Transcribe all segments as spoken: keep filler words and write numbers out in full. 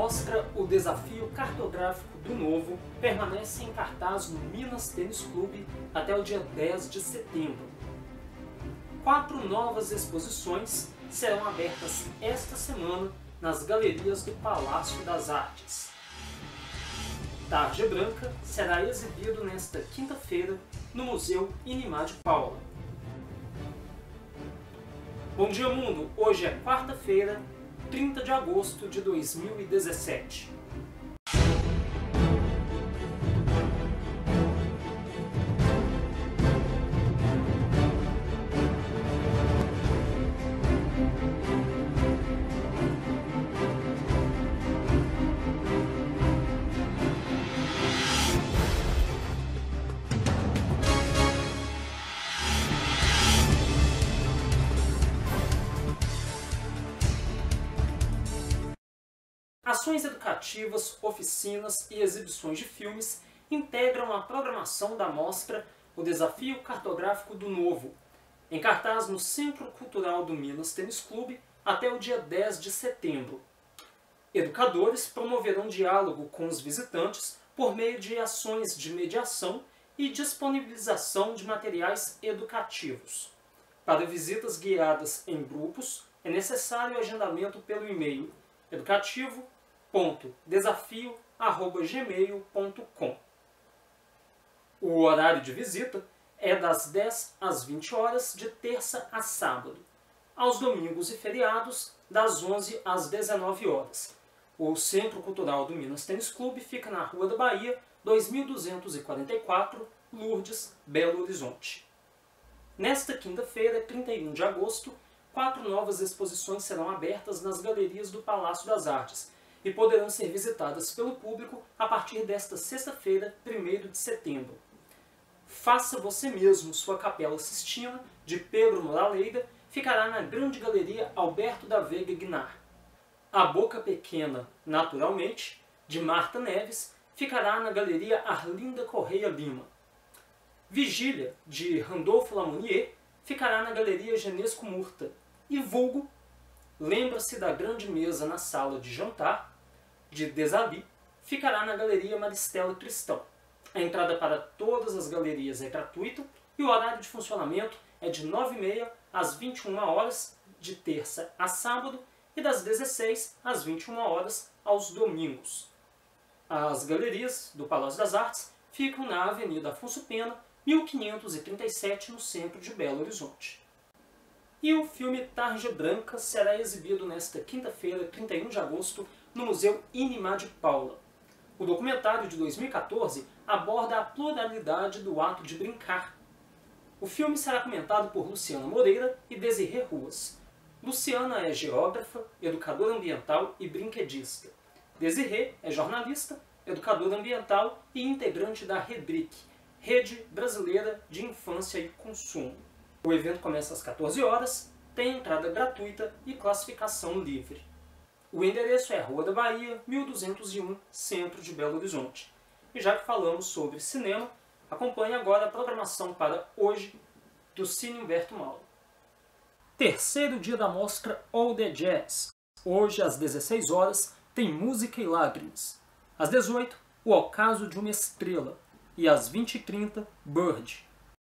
mostra O Desafio Cartográfico do Novo permanece em cartaz no Minas Tênis Clube até o dia dez de setembro. Quatro novas exposições serão abertas esta semana nas galerias do Palácio das Artes. Tarja Branca será exibido nesta quinta-feira no Museu Inimá de Paula. Bom dia, mundo! Hoje é quarta-feira, trinta de agosto de dois mil e dezessete. Ações educativas, oficinas e exibições de filmes integram a programação da mostra O Desafio Cartográfico do Novo, em cartaz no Centro Cultural do Minas Tênis Clube até o dia dez de setembro. Educadores promoverão diálogo com os visitantes por meio de ações de mediação e disponibilização de materiais educativos. Para visitas guiadas em grupos, é necessário agendamento pelo e-mail educativo ponto desafio arroba gmail ponto com. O horário de visita é das dez às vinte horas de terça a sábado. Aos domingos e feriados, das onze às dezenove horas. O Centro Cultural do Minas Tênis Clube fica na Rua da Bahia, dois mil duzentos e quarenta e quatro, Lourdes, Belo Horizonte. Nesta quinta-feira, trinta e um de agosto, quatro novas exposições serão abertas nas galerias do Palácio das Artes e poderão ser visitadas pelo público a partir desta sexta-feira, primeiro de setembro. Faça você mesmo sua Capela Sistina, de Pedro Moraleida, ficará na Grande Galeria Alberto da Veiga Guinar. A Boca Pequena, Naturalmente, de Marta Neves, ficará na Galeria Arlinda Correia Lima. Vigília, de Randolfo Lamounier, ficará na Galeria Genesco Murta. E Vulgo, Lembra-se da Grande Mesa na Sala de Jantar, de Desabi, ficará na Galeria Maristela Tristão. A entrada para todas as galerias é gratuita e o horário de funcionamento é de nove e meia às vinte e uma horas, de terça a sábado, e das dezesseis às vinte e uma horas aos domingos. As galerias do Palácio das Artes ficam na Avenida Afonso Pena, mil quinhentos e trinta e sete, no centro de Belo Horizonte. E o filme Tarja Branca será exibido nesta quinta-feira, trinta e um de agosto, no Museu Inimá de Paula. O documentário de dois mil e quatorze aborda a pluralidade do ato de brincar. O filme será comentado por Luciana Moreira e Desirê Ruas. Luciana é geógrafa, educadora ambiental e brinquedista. Desirê é jornalista, educadora ambiental e integrante da REBRIC, Rede Brasileira de Infância e Consumo. O evento começa às quatorze horas, tem entrada gratuita e classificação livre. O endereço é Rua da Bahia, mil duzentos e um, centro de Belo Horizonte. E já que falamos sobre cinema, acompanhe agora a programação para hoje do Cine Humberto Mauro. Terceiro dia da mostra All the Jazz. Hoje, às dezesseis horas, tem Música e Lágrimas. Às dezoito, O Ocaso de uma Estrela. E às vinte e trinta, Bird.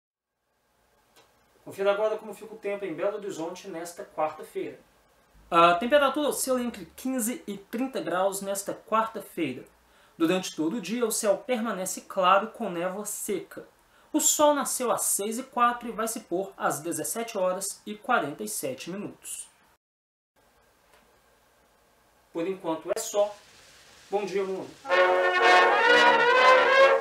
Confira agora como fica o tempo em Belo Horizonte nesta quarta-feira. A temperatura oscila entre quinze e trinta graus nesta quarta-feira. Durante todo o dia, o céu permanece claro com névoa seca. O sol nasceu às seis e quatro e vai se pôr às dezessete horas e quarenta e sete minutos. Por enquanto é só. Bom dia, mundo!